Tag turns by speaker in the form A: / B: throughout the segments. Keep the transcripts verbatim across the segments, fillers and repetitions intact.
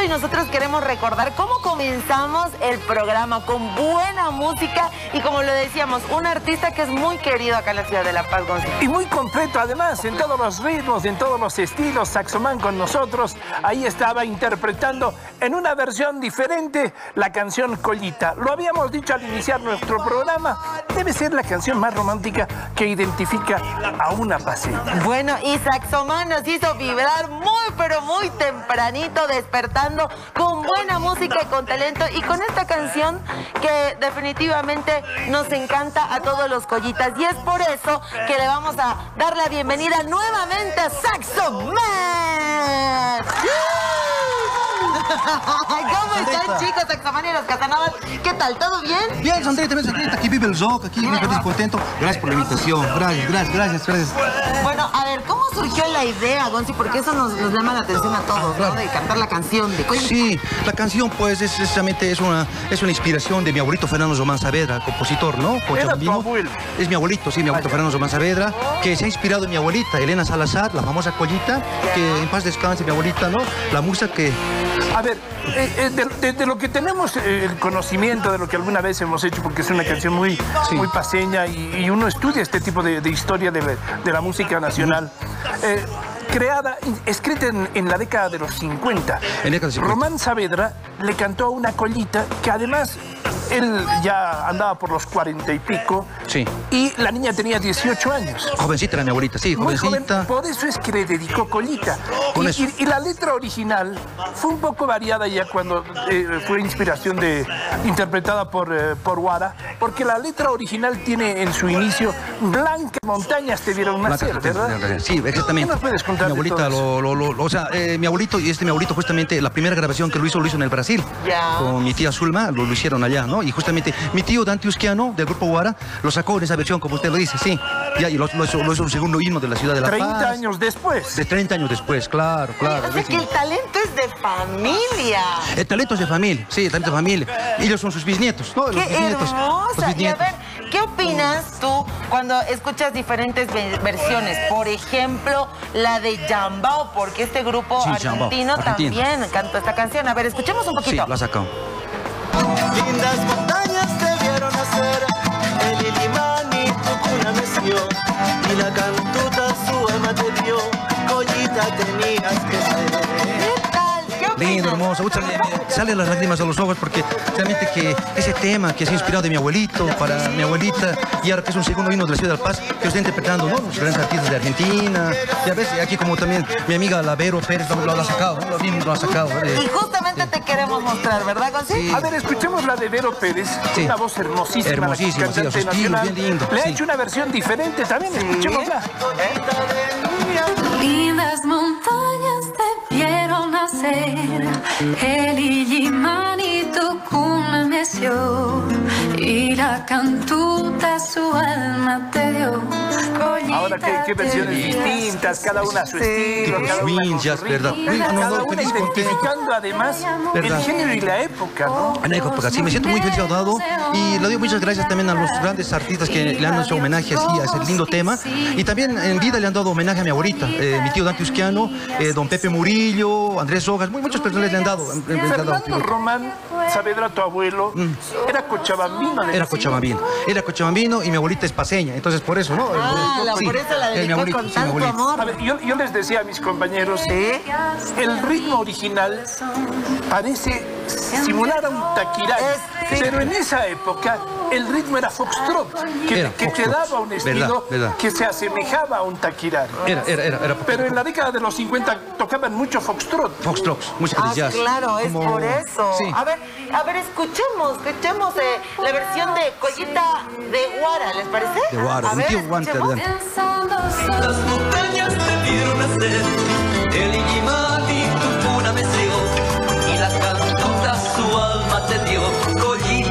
A: y nosotros queremos recordar cómo comenzamos el programa con buena música y como lo decíamos, un artista que es muy querido acá en la ciudad de La Paz, Gonzalo.
B: Y muy completo además, en todos los ritmos, en todos los estilos, Saxoman con nosotros. Ahí estaba interpretando en una versión diferente la canción Collita. Lo habíamos dicho al iniciar nuestro programa, debe ser la canción más romántica que identifica a una paseña.
A: Bueno, y Saxoman nos hizo vibrar muy, pero muy tempranito, despertando con buena música y con talento. Y con esta canción que definitivamente nos encanta a todos los collitas. Y es por eso que le vamos a dar la bienvenida nuevamente a Saxoman. ¿Cómo están, chicos, Saxoman y los Casanovas? ¿Qué tal? ¿Todo bien?
C: Bien, Sandrita, ven, Sandrita, aquí vive el rock, aquí vive feliz, contento. Gracias por la invitación, gracias, gracias, gracias, gracias.
A: Bueno, a ver, ¿cómo surgió la idea, Gonzi? Porque eso nos, nos llama la atención a todos, ¿no? De cantar la canción de Collita.
C: Sí, la canción, pues, es precisamente es una, es una inspiración de mi abuelito Fernando Román Saavedra, compositor, ¿no?
B: ¿Era tu abuelo?
C: Es mi abuelito, sí, mi abuelito Fernando Román Saavedra, que se ha inspirado en mi abuelita, Elena Salazar, la famosa Collita, que en paz descanse mi abuelita, ¿no? La musa que...
B: A ver, eh, eh, de, de, de lo que tenemos eh, el conocimiento, de lo que alguna vez hemos hecho, porque es una canción muy, sí. muy paseña y, y uno estudia este tipo de, de historia de, de la música nacional. Eh, creada, escrita en, en la década de los cincuenta. En década de cincuenta. Román Saavedra le cantó a una Collita que además él ya andaba por los cuarenta y pico.
C: Sí.
B: Y la niña tenía dieciocho años.
C: Jovencita era mi abuelita, sí,
B: Muy
C: jovencita.
B: Joven, por eso es que le dedicó Collita.
C: Con
B: y,
C: eso.
B: Y, y la letra original fue un poco variada ya cuando eh, fue inspiración de, interpretada por, eh, por Guara, porque la letra original tiene en su inicio blancas montañas te vieron nacer, ¿verdad?
C: Sí, exactamente.
B: ¿Qué nos puedes contar?
C: Mi abuelita, lo, lo, lo, o sea, eh, mi abuelito y este mi abuelito justamente la primera grabación que lo hizo, lo hizo en el Brasil.
A: Ya.
C: Con mi tía Zulma, lo, lo hicieron allá, ¿no? Y justamente mi tío Dante Usquiano, del grupo Guara, lo sacó en esa versión, como usted lo dice, sí. Ya, y lo, lo, hizo, lo hizo un segundo himno de la ciudad de La Paz.
B: treinta años después.
C: De treinta años después, claro, claro.
A: O sea que el talento es de familia.
C: El talento es de familia, sí, el talento de familia. Ellos son sus bisnietos, ¿no? Los
A: ¡Qué
C: bisnietos,
A: hermosa!
C: los bisnietos.
A: Y a ver, ¿qué opinas tú cuando escuchas diferentes versiones? Por ejemplo, la de Jambao, porque este grupo
C: Sí,
A: argentino,
C: Jambao, argentino
A: también cantó esta canción. A ver, escuchemos un poquito.
C: Sí, la sacó.
D: Lindas montañas te vieron nacer, el Ilimani tu cuna meció, y la cantuta su alma te dio, Collita tenías que ser.
A: ¿Qué tal? ¿Qué opinas?
C: Lindo, hermoso. Uy, sale, sale las lágrimas a los ojos porque realmente que ese tema que se ha inspirado de mi abuelito, para mi abuelita, y ahora que es un segundo himno de la ciudad de La Paz, que está interpretando, ¿no? Los grandes artistas de Argentina. Ya ves, aquí como también mi amiga la Vero Pérez lo, lo ha sacado, ¿no? Lo, mismo lo ha sacado. ¿no?
A: Y justamente te queremos mostrar, ¿verdad, Gonzi?
C: Sí.
B: A ver, escuchemos la de Vero Pérez,
C: Sí.
B: una voz hermosísima.
C: Hermosísima,
B: la
C: sí,
B: cantante
C: a su estilo,
B: nacional.
C: bien lindo,
B: Le ha
C: sí.
B: hecho una versión diferente también, escuchémosla.
E: Lindas montañas te vieron nacer, el Illimani tu cuna meció, y la cantuta su alma te dio.
B: Ahora, ¿qué, qué versiones distintas? Cada una a su estilo, cada una
C: Swing,
B: con su
C: jazz,
B: ritmo.
C: ¿verdad?
B: Cada
C: No, no,
B: una
C: feliz, contento.
B: identificando además
C: ¿Verdad?
B: el género y la época, ¿no?
C: En la época, sí, me siento muy felicitado y le doy muchas gracias también a los grandes artistas que le han hecho homenaje así a ese lindo tema. Y también en vida le han dado homenaje a mi abuelita, eh, mi tío Dante Usquiano, eh, don Pepe Murillo, Andrés Rojas, muy, muchas personas le han dado. le han dado
B: Fernando Román Saavedra, tu abuelo, era cochabambino. le
C: Era
B: decía.
C: cochabambino, era cochabambino y mi abuelita es paseña, entonces por eso, ¿no?
A: Ah, la-
C: Sí,
A: por eso la
C: es mi
A: dedicó
C: abuelita,
A: con
C: sí, mi
A: tanto
C: abuelita.
A: amor.
B: A ver, yo, yo les decía a mis compañeros,
A: ¿Sí?
B: el ritmo original parece simular a un taquiray,
A: Es-
B: pero en esa época el ritmo era foxtrot, que,
C: Era
B: que te
C: foxtrot,
B: daba un estilo
C: verdad, verdad.
B: que se asemejaba a un taquiray.
C: Era, era, era, era.
B: Pero en la década de los cincuenta tocaban mucho foxtrot.
C: Foxtrots, música
A: Ah,
C: de jazz.
A: claro, es
C: Como-
A: por eso.
C: Sí.
A: A ver, a ver, escuchemos, escuchemos eh, la versión de Collita de Guara, ¿les parece?
C: De Guara,
A: A
C: un
A: ver,
C: tío guante,
A: escuchemos.
C: ¿verdad?
E: Pensando
D: Las montañas te vieron nacer, el Illimani tu cuna meció, y la cantuta su alma te dio, Collita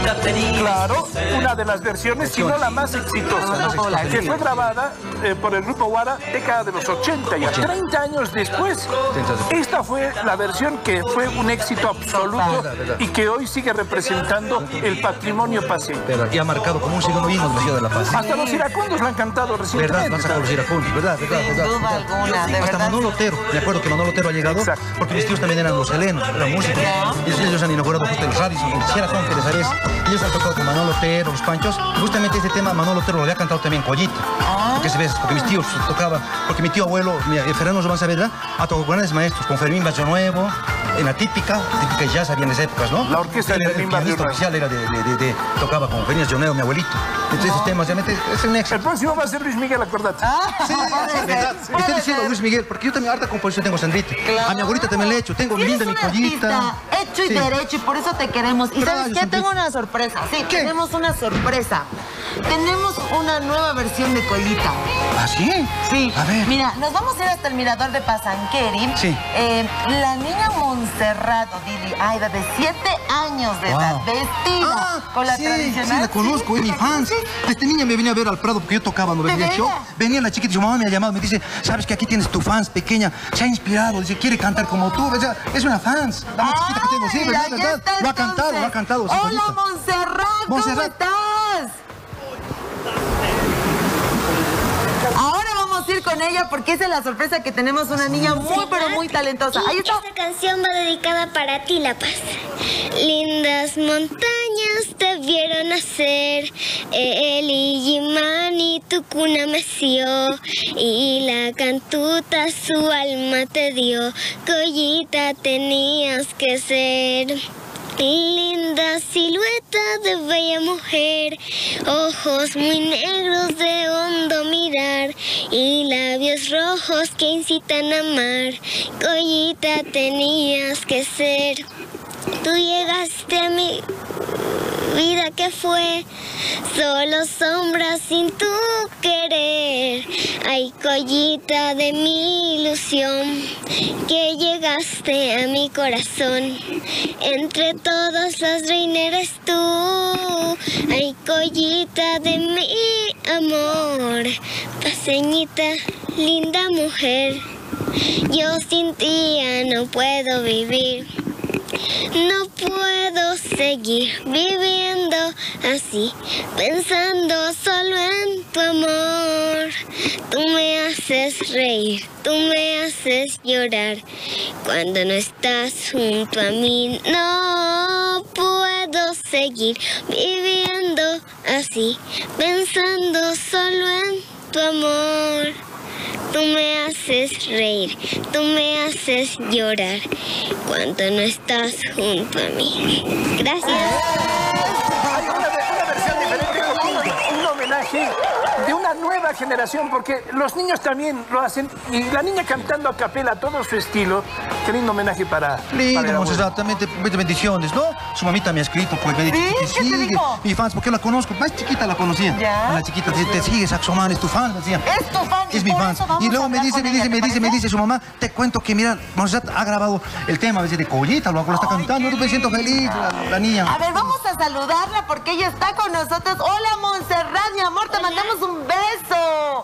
B: Claro, una de las versiones, si no la más exitosa, que fue grabada eh, por el grupo Guara década de los ochenta, ya treinta años después. Esta fue la versión que fue un éxito absoluto y que hoy sigue representando el patrimonio paseño.
C: Y ha marcado como un segundo himno de la ciudad de La Paz.
B: Hasta los iracundos lo han cantado recientemente.
C: ¿Verdad? Lo han sacado los iracundos, ¿verdad? ¿verdad?
A: Sin
C: ¿verdad?
A: duda
C: ¿verdad?
A: alguna, de
C: Hasta
A: verdad.
C: Manolo Otero. Me acuerdo que Manolo Otero ha llegado,
B: Exacto.
C: porque mis tíos también eran los helenos, eran músicos. Ellos, ellos han inaugurado justo el Radisson, el Sierra Conque de Zares. Ellos han tocado con Manolo Otero, los Panchos. Justamente este tema Manolo Otero lo había cantado también Collita. Porque se ve, porque mis tíos tocaban, porque mi tío abuelo, mi, eh, Fernando Román Saavedra, ha tocado con grandes maestros, con Fermín Barrio Nuevo, en la típica, típica jazz había en esas épocas, ¿no?
B: La orquesta de
C: Él era
B: Fermín
C: el
B: Barrio
C: pianista
B: Nuevo.
C: oficial, era de, de, de, de- tocaba con Fermín Barrio Nuevo, mi abuelito. Entonces esos temas realmente es un éxito.
B: El próximo va a ser Luis Miguel, acordate.
C: Sí, sí, verdad. Estoy diciendo Luis Miguel, porque yo también harta composición tengo, Sandrita.
A: Claro.
C: A mi abuelita también le he hecho, tengo
A: Eres
C: linda
A: un
C: mi collita.
A: artista hecho y
C: Sí.
A: derecho y por eso te queremos. Y ¿sabes
C: Gracias,
A: qué?
C: Sandrita.
A: Tengo una sorpresa. Sí,
C: ¿Qué?
A: tenemos una sorpresa. Tenemos una nueva versión de Collita.
C: ¿Ah, sí?
A: Sí,
C: A ver.
A: mira, nos vamos a ir hasta el mirador de Pasanqueri.
C: Sí.
A: Eh, la niña Montserrat Dili Aida, de siete años de edad,
C: Wow.
A: vestida
C: Ah,
A: con la
C: sí,
A: tradicional.
C: sí, la conozco, es mi fans. Esta niña me venía a ver al Prado porque yo tocaba, ¿no?
A: ¿De
C: Venía,
A: veras?
C: yo, venía la chiquita y su mamá me ha llamado, me dice, sabes que aquí tienes tu fans pequeña, se ha inspirado, dice, quiere cantar como tú, o sea, es una fans, la más chiquita que tengo, sí,
A: Ay,
C: ¿verdad?
A: ahí
C: ¿verdad?
A: está,
C: Lo ha cantado,
A: entonces.
C: lo ha cantado. sí,
A: Hola,
C: Collita.
A: Montserrat, ¿cómo
C: Montserrat.
A: estás? Ahora vamos a ir con ella porque esa es la sorpresa que tenemos, una niña muy, pero muy talentosa. Ahí está.
F: Esta canción va dedicada para ti, La Paz. Lindas montañas te vieron nacer, el Illimani tu cuna meció, y la cantuta su alma te dio, Collita tenías que ser. Linda silueta de bella mujer, ojos muy negros de hondo mirar y labios rojos que incitan a amar. Collita tenías que ser. Tú llegaste a mi vida que fue solo sombras sin tu querer. Ay, Collita de mi ilusión, que llegaste a mi corazón. Entre todas las reinas eres tú. Ay, Collita de mi amor, paseñita, linda mujer. Yo sin ti ya no puedo vivir. No puedo seguir viviendo así, pensando solo en tu amor. Tú me haces reír, tú me haces llorar cuando no estás junto a mí. No puedo seguir viviendo así, pensando solo en tu amor. Tú me haces reír, tú me haces llorar cuando no estás junto a mí. Gracias.
B: Hay una, una versión diferente, un, un homenaje de una nueva generación, porque los niños también lo hacen, y la niña cantando a capela todo su estilo. Qué lindo homenaje para... para el
C: Lindo,
B: abuelo.
C: Montserrat, también te muchas bendiciones, ¿no? Su mamita me ha escrito, pues me ha dicho
A: ¿Sí?
C: que te
A: ¿Qué te
C: sigue.
A: dijo?
C: Mi fans, porque la conozco, más chiquita la conocía.
A: ¿Ya?
C: La chiquita te, te sigue, Saxoman, es tu fan, me decía.
A: Es tu fan, y
C: Es mi
A: por
C: fan.
A: eso vamos
C: Y luego
A: a
C: me
A: hablar
C: dice,
A: con
C: me
A: ella,
C: dice, me
A: ¿te
C: dice, me
A: parece?
C: dice su mamá, te cuento que mira, Montserrat ha grabado el tema desde de Collita, lo, lo está cantando, yo me siento feliz, la, la niña.
A: A ver, vamos a saludarla porque ella está con nosotros. Hola, Montserrat, mi amor, te mandamos un beso.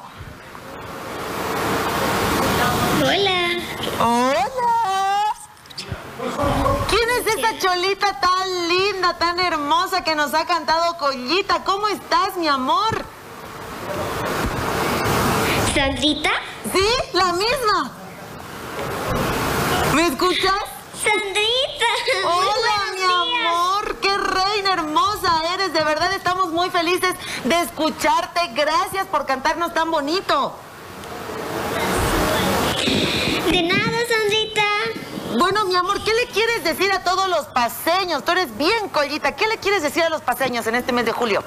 F: Hola.
A: Hola. ¿Quién es esa cholita tan linda, tan hermosa que nos ha cantado Collita? ¿Cómo estás, mi amor?
F: ¿Sandrita?
A: ¿Sí? La misma. ¿Me escuchas?
F: ¡Sandrita!
A: Hola, mi amor, qué reina hermosa eres. De verdad estamos muy felices de escucharte. Gracias por cantarnos tan bonito.
F: De nada, Sandrita.
A: Bueno, mi amor, ¿qué le quieres decir a todos los paseños? Tú eres bien Collita. ¿Qué le quieres decir a los paseños en este mes de julio?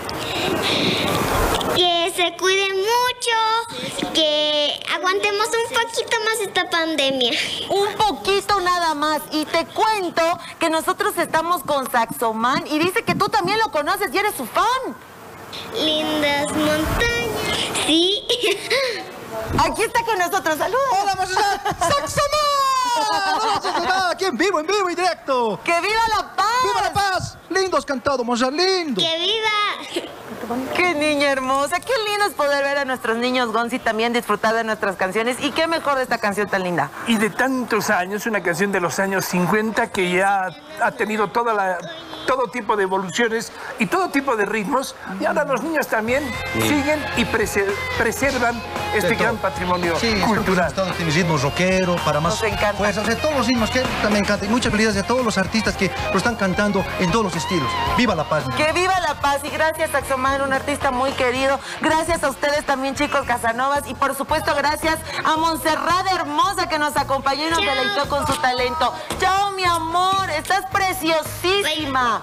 F: Que se cuiden mucho, que aguantemos un poquito más esta pandemia.
A: Un poquito nada más. Y te cuento que nosotros estamos con Saxoman y dice que tú también lo conoces y eres su fan.
F: Lindas montañas. Sí.
A: Aquí está con nosotros. Saludos.
C: ¡Hola, Montserrat! ¡Saxoman! ¡Hola, Saxoman! Aquí en vivo, en vivo y directo.
A: ¡Que viva la paz!
C: ¡Viva la paz! lindo has cantado, Monza, lindo.
F: ¡Que viva!
A: Qué niña hermosa, qué lindo es poder ver a nuestros niños Gonzi también disfrutar de nuestras canciones y qué mejor de esta canción tan linda.
B: Y de tantos años, una canción de los años cincuenta que ya ha tenido toda la, todo tipo de evoluciones y todo tipo de ritmos y ahora los niños también sí. siguen y preser preservan este gran patrimonio
C: sí,
B: cultural.
C: Todos los ritmos rockero, para más fuerza, o sea, todos los ritmos que también cantan y muchas felicidades a todos los artistas que lo están cantando en todos los estilos. ¡Viva la paz!
A: ¡Que viva la paz! Y gracias Saxoman, un artista muy querido. Gracias a ustedes también, chicos Casanovas. Y por supuesto, gracias a Montserrat hermosa que nos acompañó y nos Chao. deleitó con su talento. ¡Chao, mi amor! ¡Estás preciosísima!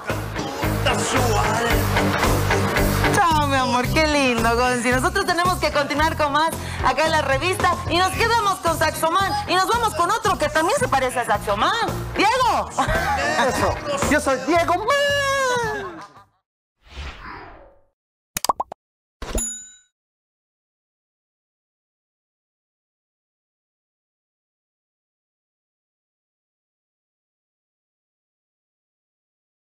A: Chao, mi amor, qué lindo, Gonzi. Nosotros tenemos que continuar con más acá en la revista y nos quedamos con Saxoman y nos vamos con otro que también se parece a Saxoman. ¡Diego!
G: Eso, yo soy Diego Man.